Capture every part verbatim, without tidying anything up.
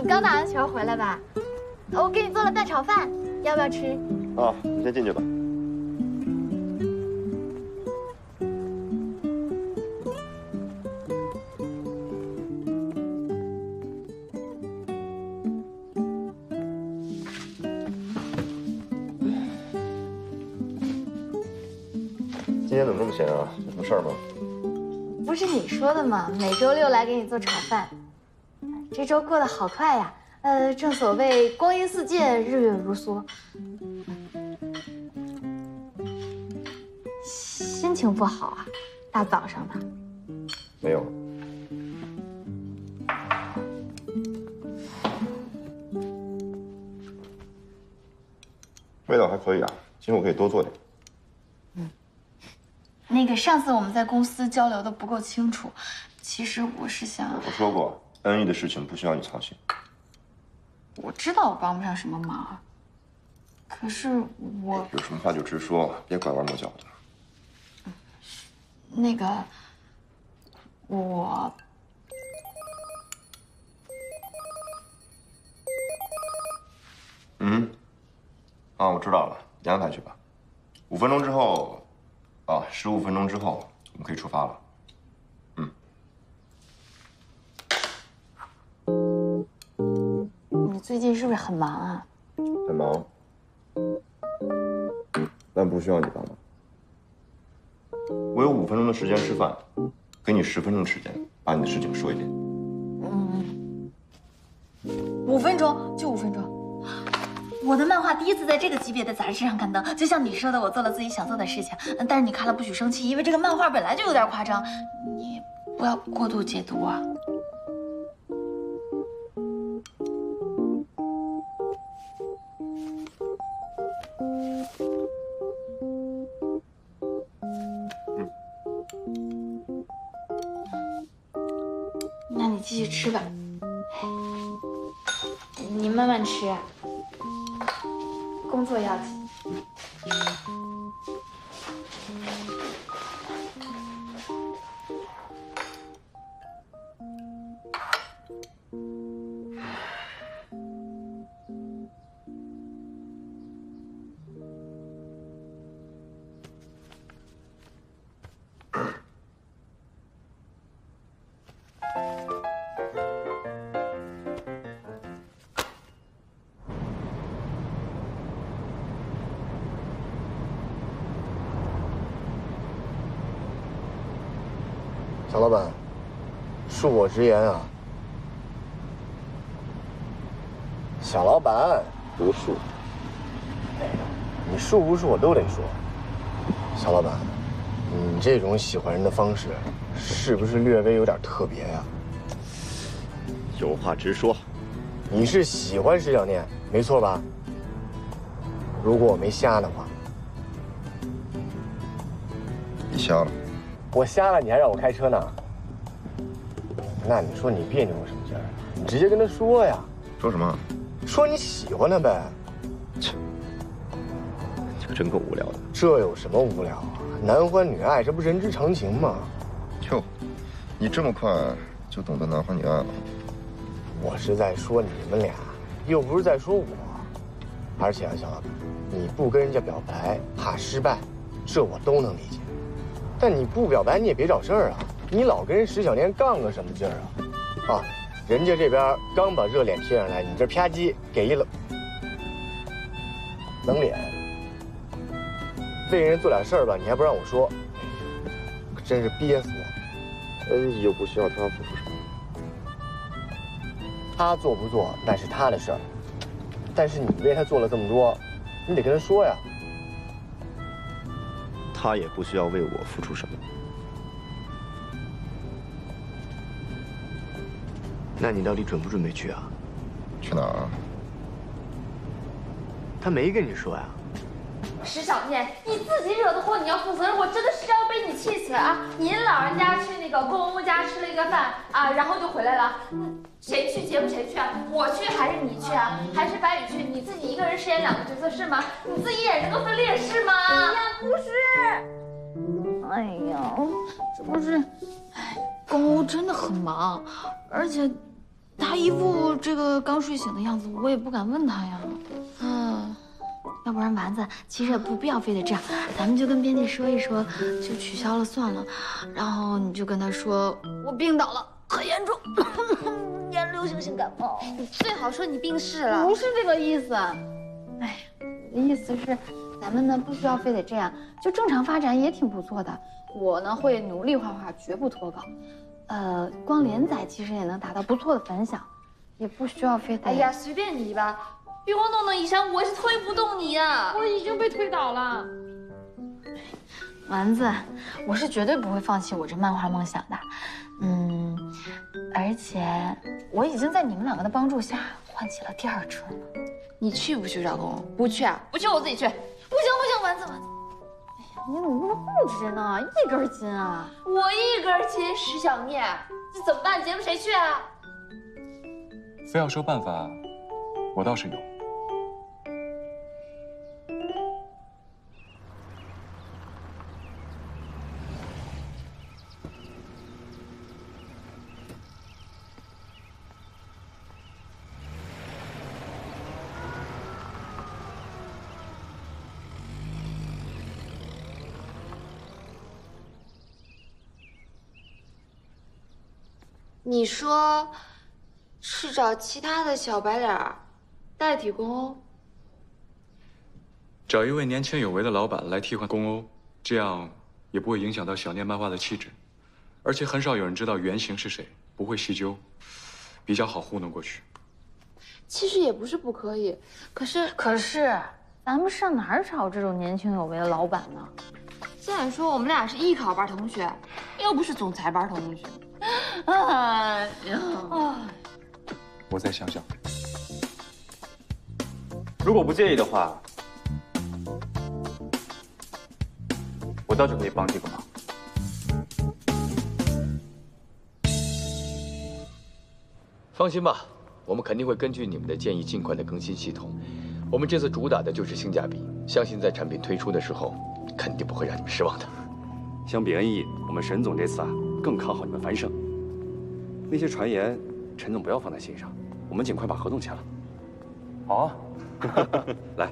刚打完球回来吧？我给你做了蛋炒饭，要不要吃？ 啊，你先进去吧。今天怎么这么闲啊？有什么事儿吗？ 不是你说的吗？每周六来给你做炒饭。这周过得好快呀！呃，正所谓光阴似箭，日月如梭。心情不好啊？大早上的。 没有。味道还可以啊，今后可以多做点。 嗯。那个上次我们在公司交流的不够清楚，其实我是想…… 我说过，恩义的事情不需要你操心。 我知道我帮不上什么忙，可是我有什么话就直说，别拐弯抹角的。 那个，我嗯，啊，我知道了，你安排去吧。五分钟之后，啊，十五分钟之后，我们可以出发了。嗯。 你最近是不是很忙啊？ 很忙，但不需要你帮忙。我有五分钟的时间吃饭，给你十分钟的时间把你的事情说一遍。 嗯，五分钟就五分钟。我的漫画第一次在这个级别的杂志上刊登，就像你说的，我做了自己想做的事情。但是你看了不许生气，因为这个漫画本来就有点夸张，你不要过度解读啊。那你继续吃吧，你慢慢吃，工作要紧。 小老板，恕我直言啊，小老板不恕。 你恕不恕我都得说。小老板，你这种喜欢人的方式，是不是略微有点特别呀？ 有话直说。 你是喜欢石小念，没错吧？如果我没瞎的话， 你瞎了。 我瞎了，你还让我开车呢？那你说你别扭个什么劲儿？你直接跟他说呀。 说什么？ 说你喜欢他呗。 切，你可真够无聊的。 这有什么无聊啊？男欢女爱，这不人之常情吗？ 哟，你这么快就懂得男欢女爱了？ 我是在说你们俩，又不是在说我。而且啊，小老板，你不跟人家表白，怕失败，这我都能理解。但你不表白，你也别找事儿啊！你老跟人石小年杠个什么劲儿啊？啊，人家这边刚把热脸贴上来，你这啪叽给一冷冷脸，为人做点事儿吧，你还不让我说，可真是憋死我！ 恩义又不需要他付出什么， 他做不做那是他的事儿，但是你为他做了这么多，你得跟他说呀。 他也不需要为我付出什么。 那你到底准不准备去啊？ 去哪儿啊？ 他没跟你说呀。 石小念，你自己惹的祸，你要负责任。我真的是要被你气死了啊！您老人家去那个公公家吃了一个饭啊，然后就回来了。谁去节目谁去啊？我去还是你去啊？还是白宇去？你自己一个人饰演两个角色是吗？你自己演这个分裂是吗？哎呀，不是。哎呀，这不是，哎，公公真的很忙，而且他他一副这个刚睡醒的样子，我也不敢问他呀。嗯，要不然丸子，其实也不必要非得这样，咱们就跟编辑说一说，就取消了算了。然后你就跟他说我病倒了，很严重，年流行性感冒。 你最好说你病逝了。 不是这个意思。哎，我的意思是，咱们呢不需要非得这样，就正常发展也挺不错的。我呢会努力画画，绝不脱稿。呃，光连载其实也能达到不错的反响，也不需要非得。 哎呀，随便你吧。月光洞的以前我是推不动你呀， 我已经被推倒了。丸子，我是绝对不会放弃我这漫画梦想的。嗯，而且我已经在你们两个的帮助下唤起了第二春了。 你去不去找工？不去啊？不去我自己去。 不行不行，丸子丸子。你怎么那么固执呢？一根筋啊！ 我一根筋，石小念，这怎么办？节目谁去啊？ 非要说办法，我倒是有。 你说是找其他的小白脸代替公欧？ 找一位年轻有为的老板来替换公欧，这样也不会影响到小念漫画的气质，而且很少有人知道原型是谁，不会细究，比较好糊弄过去。 其实也不是不可以，可是可是咱们上哪儿找这种年轻有为的老板呢？ 再说我们俩是艺考班同学，又不是总裁班同学。 哎呀， 我再想想。 如果不介意的话，我倒是可以帮这个忙。 放心吧，我们肯定会根据你们的建议尽快的更新系统。我们这次主打的就是性价比，相信在产品推出的时候，肯定不会让你们失望的。 相比恩义，我们沈总这次啊更看好你们繁盛。那些传言，陈总不要放在心上，我们尽快把合同签了。 好啊， 来。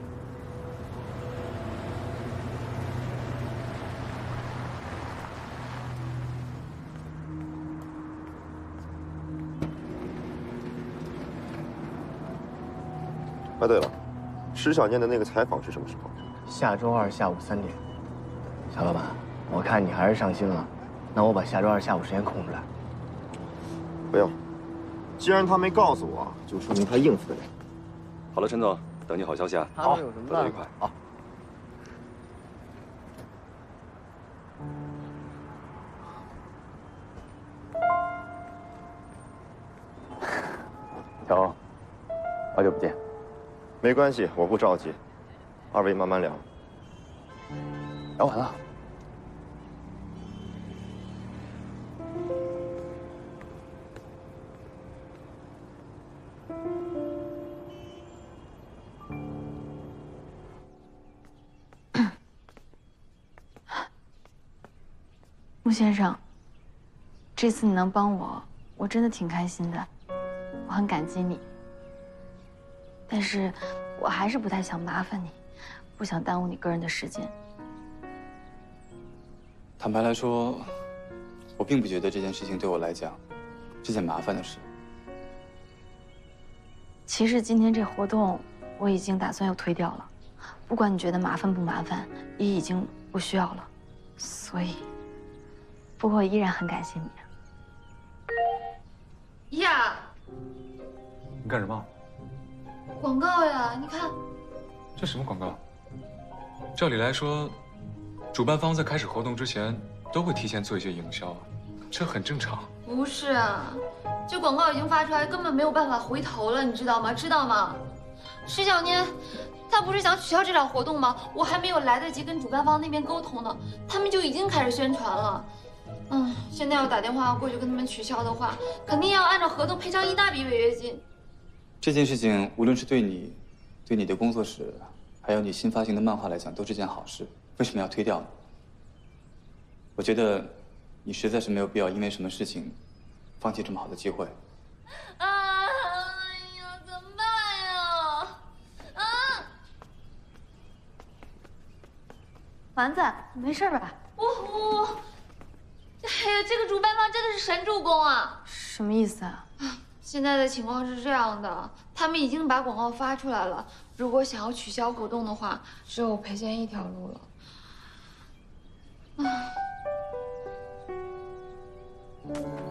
哎，对了，石小念的那个采访是什么时候？ 下周二下午三点。小老板，我看你还是上心了，那我把下周二下午时间空出来。 不用，既然他没告诉我，就说明他应付得了。 好了，陈总，等你好消息啊！ 好，有什么合作愉快。 好。 小欧，好久不见。 没关系，我不着急，二位慢慢聊。 聊完了。 穆先生，这次你能帮我，我真的挺开心的，我很感激你。但是，我还是不太想麻烦你，不想耽误你个人的时间。 坦白来说，我并不觉得这件事情对我来讲是件麻烦的事。 其实今天这活动我已经打算要推掉了，不管你觉得麻烦不麻烦，也已经不需要了。所以，不过我依然很感谢你。 呀， 你干什么？ 广告呀，你看。 这什么广告？照理来说，主办方在开始活动之前都会提前做一些营销，这很正常。 不是啊，这广告已经发出来，根本没有办法回头了，你知道吗？知道吗？石小念，他不是想取消这场活动吗？我还没有来得及跟主办方那边沟通呢，他们就已经开始宣传了。嗯，现在要打电话过去跟他们取消的话，肯定要按照合同赔偿一大笔违约金。 这件事情无论是对你、对你的工作室，还有你新发行的漫画来讲，都是件好事。为什么要推掉呢？我觉得你实在是没有必要因为什么事情放弃这么好的机会。 啊！哎呀，怎么办呀？啊！ 丸子，你没事吧？ 我我，哎呀，这个主办方真的是神助攻啊！ 什么意思啊？ 现在的情况是这样的，他们已经把广告发出来了。如果想要取消活动的话，只有赔钱一条路了。啊。